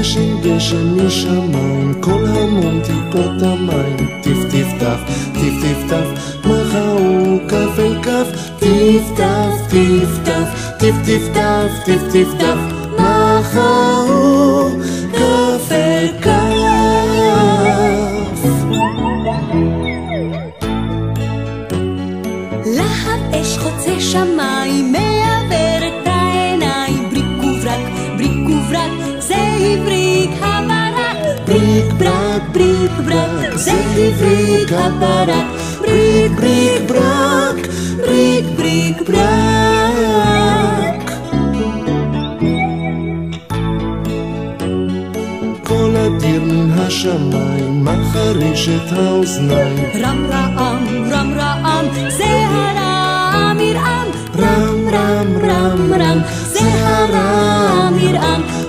גשם גשם משמיים, כל המון טיפות המים. טיף טיף טף, טיף טיף טף, מחאו כף אל כף. טיף טף, טיף טף, טיף טיף טף, טיף טיף טף, מחאו כף אל כף. להב אש חוצה שמיים, מעבר את העיניים. בריק וברק, בריק וברק, זה הבריק הברק. בריק ברק, בריק ברק, זה הבריק הברק. בריק בריק ברק, בריק בריק ברק. כל הדיר מן השמיים, מחריש את האוזניים. רם רעם, רם רעם, זה הרם ירעם. רם רם רם רם, זה הרם ירעם.